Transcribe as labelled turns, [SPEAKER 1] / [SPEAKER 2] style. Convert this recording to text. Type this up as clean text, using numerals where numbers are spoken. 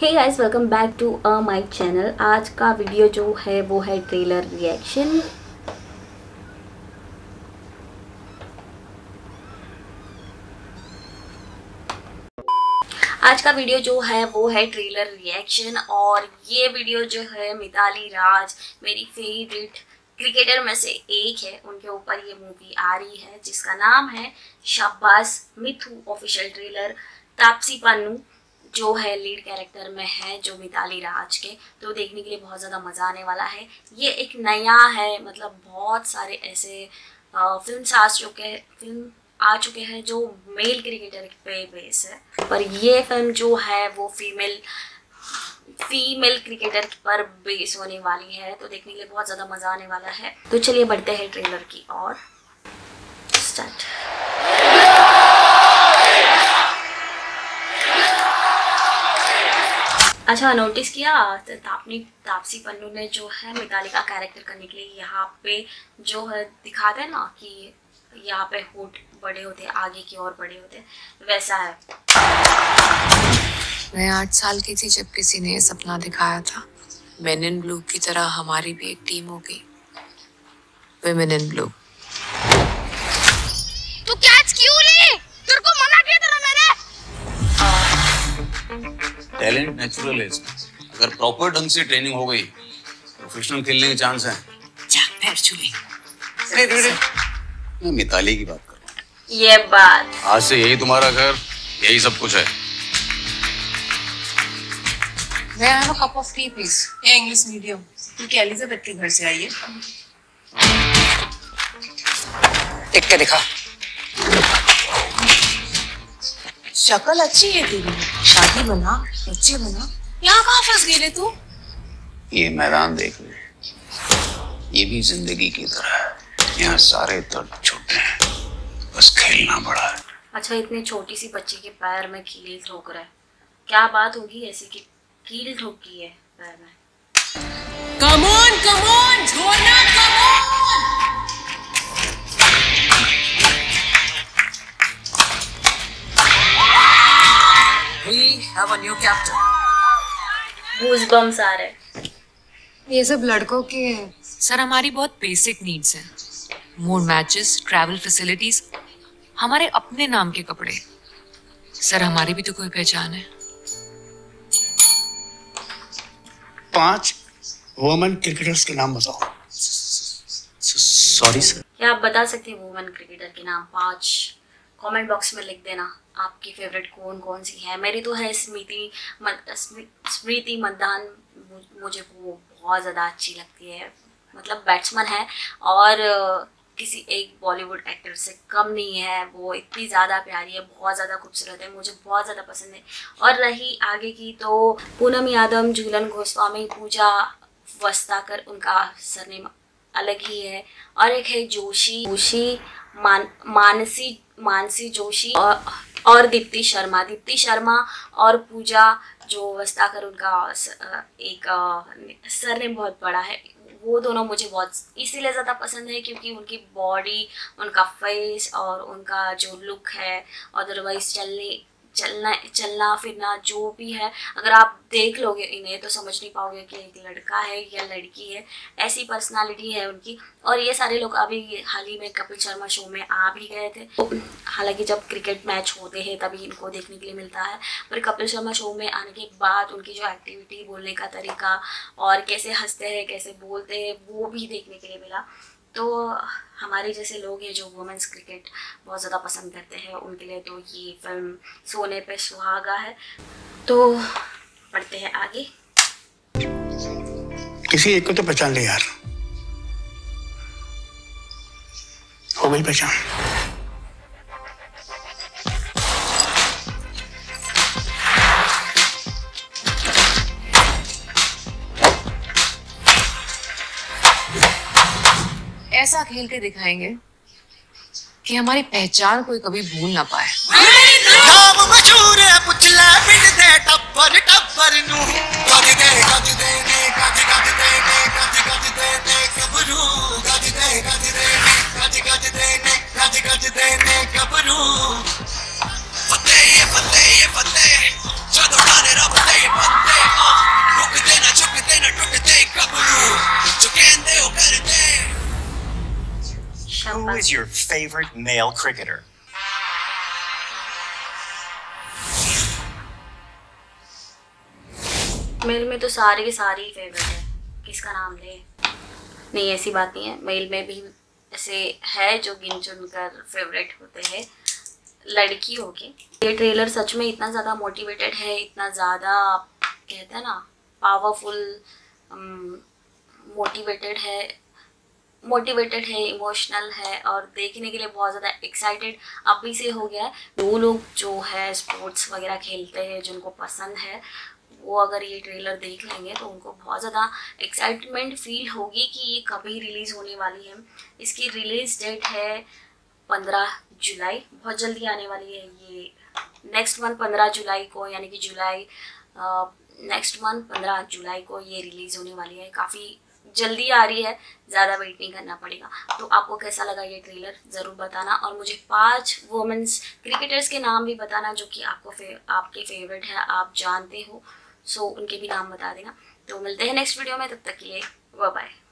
[SPEAKER 1] Hey guys, welcome back to my channel. आज का video जो है वो है ट्रेलर रिएक्शन। आज का वीडियो जो है वो है ट्रेलर रिएक्शन और ये वीडियो जो है मिताली राज, मेरी फेवरेट क्रिकेटर में से एक है, उनके ऊपर ये मूवी आ रही है जिसका नाम है शाबाश मिथु। ऑफिशियल ट्रेलर तापसी पन्नू जो है लीड कैरेक्टर में है, जो मिताली राज के, तो देखने के लिए बहुत ज़्यादा मज़ा आने वाला है। ये एक नया है, मतलब बहुत सारे ऐसे फिल्म आ चुके हैं जो मेल क्रिकेटर पे बेस है, पर ये फिल्म जो है वो फीमेल क्रिकेटर पर बेस होने वाली है, तो देखने के लिए बहुत ज़्यादा मज़ा आने वाला है। तो चलिए बढ़ते हैं ट्रेलर की और स्टार्ट। अच्छा, नोटिस किया तापसी पन्नू ने जो है मिताली का कैरेक्टर करने के लिए यहाँ पे जो है दिखाते हैं ना कि यहाँ पे होठ बड़े होते हैं, आगे की ओर बड़े होते हैं, वैसा है।
[SPEAKER 2] मैं 8 साल की थी जब किसी ने ये सपना दिखाया था। मेन इन ब्लू की तरह हमारी भी एक टीम होगी, विमेन इन ब्लू।
[SPEAKER 3] तू कैच क्यों ली? तेरे को मना किया था ना मैंने।
[SPEAKER 4] टैलेंट नेचुरल है, अगर प्रॉपर ढंग से ट्रेनिंग हो गई प्रोफेशनल खेलने के चांस हैं। मैं मिताली की बात कर रहा हूँ।
[SPEAKER 1] ये बात
[SPEAKER 4] आज से यही तुम्हारा घर, यही सब कुछ है।
[SPEAKER 2] May I have a cup of tea, please? ये इंग्लिश मीडियम, क्योंकि एलिजाबेथ के घर से आई है। देख के दिखा। शक्ल अच्छी है तेरी, शादी बना, बच्चे बना। यहाँ कहाँ फंस गई तू?
[SPEAKER 4] ये मैदान देख ले, ये भी जिंदगी की तरह है। यहाँ सारे दर्द छोटे हैं, बस खेलना बड़ा है।
[SPEAKER 1] अच्छा, इतनी छोटी सी बच्ची के पैर में कील ठोक रहा है, क्या बात होगी ऐसी कि कील ठोकी है पैर में?
[SPEAKER 2] Come on, छोड़ना, come on! We have a new captain.
[SPEAKER 1] Goosebumps आ रहे हैं।
[SPEAKER 2] ये सब लड़कों के सर, हमारी बहुत बेसिक नीड्स हैं। मूड मैचेस, ट्रैवल फैसिलिटीज, हमारे अपने नाम के कपड़े। सर, हमारी भी तो कोई पहचान है।
[SPEAKER 5] 5 वुमेन क्रिकेटर्स के नाम बताओ। Sorry sir.
[SPEAKER 1] क्या आप बता सकते हैं वुमेन क्रिकेटर के नाम? 5 कमेंट बॉक्स में लिख देना। आपकी फेवरेट कौन कौन सी है? मेरी तो है स्मृति मंदाना, मुझे वो बहुत ज़्यादा अच्छी लगती है, मतलब बैट्समैन है और किसी एक बॉलीवुड एक्टर से कम नहीं है। वो इतनी ज़्यादा प्यारी है, बहुत ज़्यादा खूबसूरत है, मुझे बहुत ज़्यादा पसंद है। और रही आगे की तो पूनम यादव, झूलन गोस्वामी, पूजा वस्ताकर, उनका सरनेम अलग ही है। और एक है जोशी मानसी जोशी और दीप्ति शर्मा और पूजा जो वस्ताकर, उनका एक सरनेम बहुत बड़ा है। वो दोनों मुझे बहुत इसीलिए ज़्यादा पसंद है क्योंकि उनकी बॉडी, उनका फेस और उनका जो लुक है, अदरवाइज चलना फिरना जो भी है, अगर आप देख लोगे इन्हें तो समझ नहीं पाओगे कि एक लड़का है या लड़की है। ऐसी पर्सनालिटी है उनकी। और ये सारे लोग अभी हाल ही में कपिल शर्मा शो में आ भी गए थे। हालांकि जब क्रिकेट मैच होते हैं तभी इनको देखने के लिए मिलता है, पर कपिल शर्मा शो में आने के बाद उनकी जो एक्टिविटी, बोलने का तरीका और कैसे हंसते हैं, कैसे बोलते हैं, वो भी देखने के लिए मिला। तो हमारे जैसे लोग हैं जो वुमेन्स क्रिकेट बहुत ज़्यादा पसंद करते हैं, उनके लिए तो ये फिल्म सोने पे सुहागा है। तो पढ़ते हैं आगे।
[SPEAKER 5] किसी एक को तो पहचान ले यार। हो गई पहचान।
[SPEAKER 2] ऐसा खेल के दिखाएंगे कि हमारी पहचान कोई कभी भूल ना पाए।
[SPEAKER 6] नाम मशहूर है, पुछला पिंड दे टप्पर नू गज दे ने गज दे ने कबरू गज दे ने कबरू फतेह फतेह फतेह चलो डाले रब दे फतेह Who is your favorite male cricketer?
[SPEAKER 1] Male में तो सारे के सारे ही फेवरेट है, किसका नाम ले? नहीं, ऐसी बात नहीं है, मेल में भी ऐसे है जो गिन चुन कर फेवरेट होते हैं लड़की होके। ये ट्रेलर सच में इतना ज़्यादा मोटिवेटेड है, इतना ज़्यादा कहते हैं ना पावरफुल, मोटिवेटेड है, इमोशनल है और देखने के लिए बहुत ज़्यादा एक्साइटेड अभी से हो गया है। वो लोग जो है स्पोर्ट्स वगैरह खेलते हैं, जिनको पसंद है, वो अगर ये ट्रेलर देख लेंगे तो उनको बहुत ज़्यादा एक्साइटमेंट फील होगी कि ये कभी रिलीज़ होने वाली है। इसकी रिलीज़ डेट है 15 जुलाई, बहुत जल्दी आने वाली है ये। नेक्स्ट मंथ 15 जुलाई को, यानी कि जुलाई नेक्स्ट मंथ 15 जुलाई को ये रिलीज़ होने वाली है। काफ़ी जल्दी आ रही है, ज़्यादा वेट नहीं करना पड़ेगा। तो आपको कैसा लगा ये ट्रेलर ज़रूर बताना और मुझे 5 वुमेन्स क्रिकेटर्स के नाम भी बताना जो कि आपके फेवरेट है, आप जानते हो। सो उनके भी नाम बता देना। तो मिलते हैं नेक्स्ट वीडियो में, तब तक के लिए बाय बाय।